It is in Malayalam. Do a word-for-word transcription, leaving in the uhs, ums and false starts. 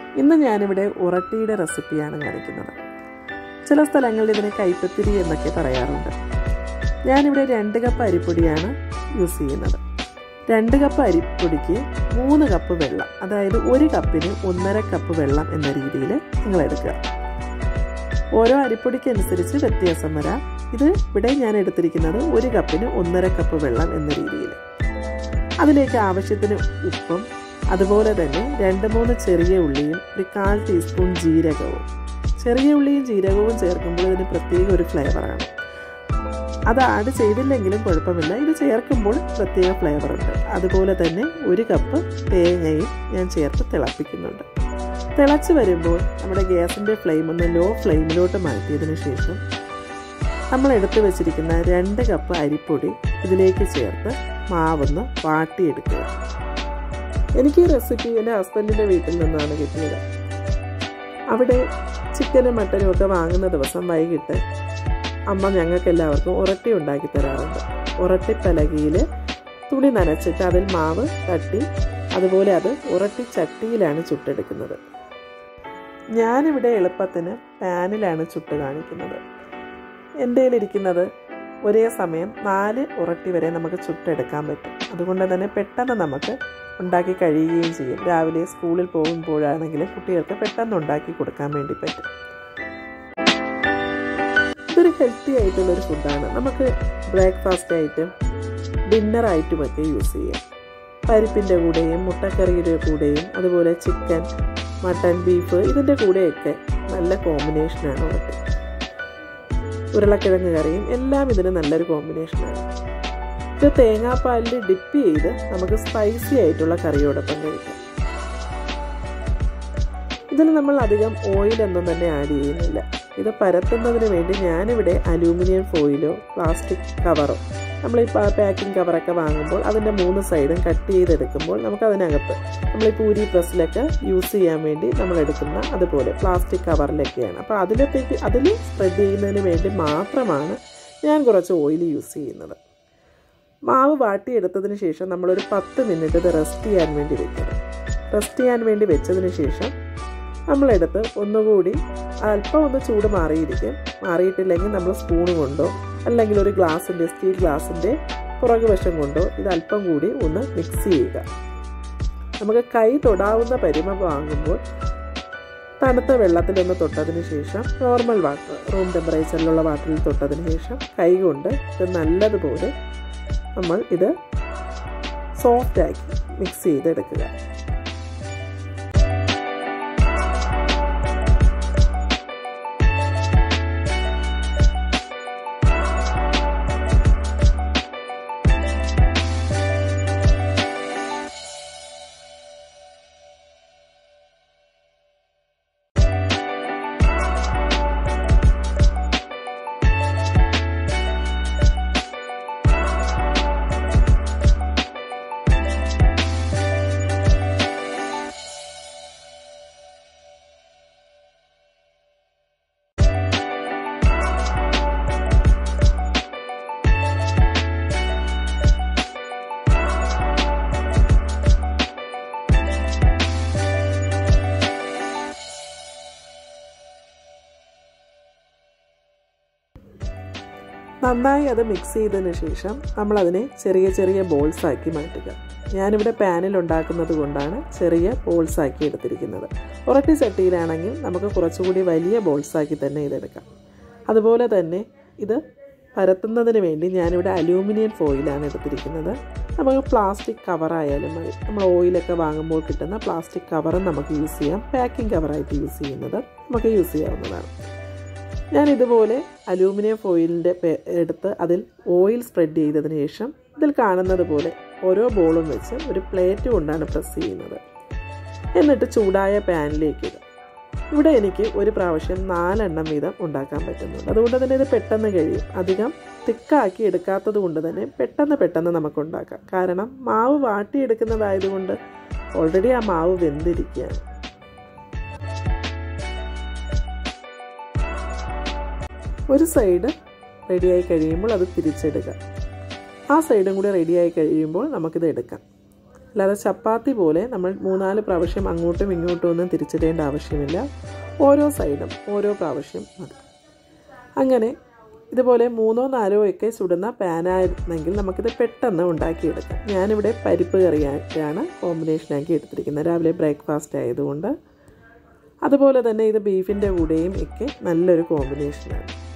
ഇന്ന് ഞാനിവിടെ ഉറട്ടിയുടെ റെസിപ്പിയാണ് കാണിക്കുന്നത്. ചില സ്ഥലങ്ങളിൽ ഇതിനെ കൈപ്പത്തിരി എന്നൊക്കെ പറയാറുണ്ട്. ഞാനിവിടെ രണ്ട് കപ്പ് അരിപ്പൊടിയാണ് യൂസ് ചെയ്യുന്നത്. രണ്ട് കപ്പ് അരിപ്പൊടിക്ക് മൂന്ന് കപ്പ് വെള്ളം, അതായത് ഒരു കപ്പിന് ഒന്നര കപ്പ് വെള്ളം എന്ന രീതിയിൽ നിങ്ങൾ എടുക്കുക. ഓരോ അരിപ്പൊടിക്ക് അനുസരിച്ച് വ്യത്യാസം വരാം. ഇത് ഇവിടെ ഞാൻ എടുത്തിരിക്കുന്നത് ഒരു കപ്പിന് ഒന്നര കപ്പ് വെള്ളം എന്ന രീതിയിൽ. അതിലേക്ക് ആവശ്യത്തിന് ഉപ്പും അതുപോലെ തന്നെ രണ്ട് മൂന്ന് ചെറിയ ഉള്ളിയും ഒരു കാൽ ടീസ്പൂൺ ജീരകവും. ചെറിയ ഉള്ളിയും ജീരകവും ചേർക്കുമ്പോൾ ഇതിന് പ്രത്യേക ഒരു ഫ്ലേവറാണ്. അത് ആഡ് ചെയ്തില്ലെങ്കിലും കുഴപ്പമില്ല, ഇത് ചേർക്കുമ്പോൾ പ്രത്യേക ഫ്ലേവറുണ്ട്. അതുപോലെ തന്നെ ഒരു കപ്പ് തേങ്ങയും ഞാൻ ചേർത്ത് തിളപ്പിക്കുന്നുണ്ട്. തിളച്ച് വരുമ്പോൾ നമ്മുടെ ഗ്യാസിൻ്റെ ഫ്ലെയിം ഒന്ന് ലോ ഫ്ലെയിമിലോട്ട് മാറ്റിയതിന് ശേഷം നമ്മൾ എടുത്തു വെച്ചിരിക്കുന്ന രണ്ട് കപ്പ് അരിപ്പൊടി ഇതിലേക്ക് ചേർത്ത് മാവൊന്ന് വാട്ടിയെടുക്കുക. എനിക്ക് ഈ റെസിപ്പി എൻ്റെ ഹസ്ബൻഡിൻ്റെ വീട്ടിൽ നിന്നാണ് കിട്ടിയത്. അവിടെ ചിക്കനും മട്ടനും ഒക്കെ വാങ്ങുന്ന ദിവസം വൈകിട്ട് അമ്മ ഞങ്ങൾക്കെല്ലാവർക്കും ഉറട്ടി ഉണ്ടാക്കി തരാറുണ്ട്. ഉറട്ടി പലകയിൽ തുണി നനച്ചിട്ട് അതിൽ മാവ് തട്ടി അതുപോലെ അത് ഉറട്ടി ചട്ടിയിലാണ് ചുട്ടെടുക്കുന്നത്. ഞാനിവിടെ എളുപ്പത്തിന് പാനിലാണ് ചുട്ട് കാണിക്കുന്നത്. എൻ്റെ കയ്യിലിരിക്കുന്നത് ഒരേ സമയം നാല് ഉറട്ടി വരെ നമുക്ക് ചുട്ടെടുക്കാൻ പറ്റും. അതുകൊണ്ട് തന്നെ പെട്ടെന്ന് നമുക്ക് ഉണ്ടാക്കി കഴിയുകയും ചെയ്യും. രാവിലെ സ്കൂളിൽ പോകുമ്പോഴാണെങ്കിലും കുട്ടികൾക്ക് പെട്ടെന്ന് ഉണ്ടാക്കി കൊടുക്കാൻ വേണ്ടി പറ്റും. ഇതൊരു ഹെൽത്തി ആയിട്ടുള്ളൊരു ഫുഡാണ്. നമുക്ക് ബ്രേക്ക്ഫാസ്റ്റ് ആയിട്ടും ഡിന്നറായിട്ടുമൊക്കെ യൂസ് ചെയ്യാം. പരിപ്പിൻ്റെ കൂടെയും മുട്ടക്കറിയുടെ കൂടെയും അതുപോലെ ചിക്കൻ, മട്ടൻ, ബീഫ് ഇതിൻ്റെ കൂടെയൊക്കെ നല്ല കോമ്പിനേഷനാണ് ഉള്ളത്. ഉരുളക്കിഴങ്ങ് കറിയും എല്ലാം ഇതിന് നല്ലൊരു കോമ്പിനേഷനാണ്. ഇത് തേങ്ങാപ്പാലിൽ ഡിപ്പ് ചെയ്ത് നമുക്ക് സ്പൈസി ആയിട്ടുള്ള കറിയോടൊപ്പം കഴിക്കാം. ഇതിൽ നമ്മൾ അധികം ഓയിലൊന്നും തന്നെ ആഡ് ചെയ്യുന്നില്ല. ഇത് പരത്തുന്നതിന് വേണ്ടി ഞാനിവിടെ അലൂമിനിയം ഫോയിലോ പ്ലാസ്റ്റിക് കവറോ, നമ്മൾ ഈ പാക്കിംഗ് കവറൊക്കെ വാങ്ങുമ്പോൾ അതിൻ്റെ മൂന്ന് സൈഡും കട്ട് ചെയ്തെടുക്കുമ്പോൾ നമുക്കതിനകത്ത് നമ്മൾ ഈ പൂരി പ്രസ്സിലൊക്കെ യൂസ് ചെയ്യാൻ വേണ്ടി നമ്മൾ എടുക്കുന്ന അതുപോലെ പ്ലാസ്റ്റിക് കവറിലൊക്കെയാണ്. അപ്പോൾ അതിലത്തേക്ക് അതിൽ സ്പ്രെഡ് ചെയ്യുന്നതിന് വേണ്ടി മാത്രമാണ് ഞാൻ കുറച്ച് ഓയിൽ യൂസ് ചെയ്യുന്നത്. മാവ് വാട്ടിയെടുത്തതിന് ശേഷം നമ്മളൊരു പത്ത് മിനിറ്റ് ഇത് റെസ്റ്റ് ചെയ്യാൻ വേണ്ടി വെക്കണം. റെസ്റ്റ് ചെയ്യാൻ വേണ്ടി വെച്ചതിന് ശേഷം നമ്മളെടുത്ത് ഒന്നുകൂടി അല്പം ഒന്ന് ചൂട് മാറിയിരിക്കും. മാറിയിട്ടില്ലെങ്കിൽ നമ്മൾ സ്പൂൺ കൊണ്ടോ അല്ലെങ്കിൽ ഒരു ഗ്ലാസിൻ്റെ സ്റ്റീൽ ഗ്ലാസിൻ്റെ പുറകു വശം കൊണ്ടോ ഇത് അല്പം കൂടി ഒന്ന് മിക്സ് ചെയ്യുക. നമുക്ക് കൈ തൊടാവുന്ന പരിമ വാങ്ങുമ്പോൾ തണുത്ത വെള്ളത്തിലൊന്ന് തൊട്ടതിന് ശേഷം നോർമൽ വാട്ടർ, റൂം ടെമ്പറേച്ചറിലുള്ള വാട്ടറിൽ തൊട്ടതിന് ശേഷം കൈ കൊണ്ട് ഇത് നല്ലതുപോലെ നമ്മൾ ഇത് സോഫ്റ്റാക്കി മിക്സ് ചെയ്തെടുക്കുക. നന്നായി അത് മിക്സ് ചെയ്തതിന് ശേഷം നമ്മളതിനെ ചെറിയ ചെറിയ ബോൾസാക്കി മാറ്റുക. ഞാനിവിടെ പാനിൽ ഉണ്ടാക്കുന്നത് കൊണ്ടാണ് ചെറിയ ബോൾസാക്കി എടുത്തിരിക്കുന്നത്. ഉറട്ടി ചട്ടിയിലാണെങ്കിൽ നമുക്ക് കുറച്ചുകൂടി വലിയ ബോൾസാക്കി തന്നെ ഇതെടുക്കാം. അതുപോലെ തന്നെ ഇത് പരത്തുന്നതിന് വേണ്ടി ഞാനിവിടെ അലൂമിനിയം ഫോയിലാണ് എടുത്തിരിക്കുന്നത്. നമുക്ക് പ്ലാസ്റ്റിക് കവറായാലും മതി. നമ്മൾ ഓയിലൊക്കെ വാങ്ങുമ്പോൾ കിട്ടുന്ന പ്ലാസ്റ്റിക് കവറും നമുക്ക് യൂസ് ചെയ്യാം. പാക്കിംഗ് കവറായിട്ട് യൂസ് ചെയ്യുന്നത് നമുക്ക് യൂസ് ചെയ്യാവുന്നതാണ്. ഞാൻ ഇതുപോലെ അലൂമിനിയം ഫോയിലിൻ്റെ എടുത്ത് അതിൽ ഓയിൽ സ്പ്രെഡ് ചെയ്തതിന് ശേഷം ഇതിൽ കാണുന്നത് പോലെ ഓരോ ബോളും വെച്ച് ഒരു പ്ലേറ്റ് കൊണ്ടാണ് പ്രസ് ചെയ്യുന്നത്. എന്നിട്ട് ചൂടായ പാനിലേക്ക് ഇടും. ഇവിടെ എനിക്ക് ഒരു പ്രാവശ്യം നാലെണ്ണം വീതം ഉണ്ടാക്കാൻ പറ്റുന്നുണ്ട്. അതുകൊണ്ട് തന്നെ ഇത് പെട്ടെന്ന് കഴിയും. അധികം തിക്കാക്കി എടുക്കാത്തത് കൊണ്ട് തന്നെ പെട്ടെന്ന് പെട്ടെന്ന് നമുക്ക് ഉണ്ടാക്കാം. കാരണം മാവ് വാട്ടിയെടുക്കുന്നതായതുകൊണ്ട് ഓൾറെഡി ആ മാവ് വെന്തിരിക്കുകയാണ്. ഒരു സൈഡ് റെഡിയായി കഴിയുമ്പോൾ അത് തിരിച്ചെടുക്കാം. ആ സൈഡും കൂടി റെഡിയായി കഴിയുമ്പോൾ നമുക്കിത് എടുക്കാം. അല്ലാതെ ചപ്പാത്തി പോലെ നമ്മൾ മൂന്നാല് പ്രാവശ്യം അങ്ങോട്ടും ഇങ്ങോട്ടും ഒന്നും തിരിച്ചിടേണ്ട ആവശ്യമില്ല. ഓരോ സൈഡും ഓരോ പ്രാവശ്യം മതി. അങ്ങനെ ഇതുപോലെ മൂന്നോ നാലോ ഒക്കെ ചുടുന്ന പാനായിരുന്നെങ്കിൽ നമുക്കിത് പെട്ടെന്ന് ഉണ്ടാക്കിയെടുക്കാം. ഞാനിവിടെ പരിപ്പ് കറിയാണ് കോമ്പിനേഷനാക്കി എടുത്തിരിക്കുന്നത്, രാവിലെ ബ്രേക്ക്ഫാസ്റ്റ് ആയതുകൊണ്ട്. അതുപോലെ തന്നെ ഇത് ബീഫിൻ്റെ കൂടെയും ഒക്കെ നല്ലൊരു കോമ്പിനേഷനാണ്.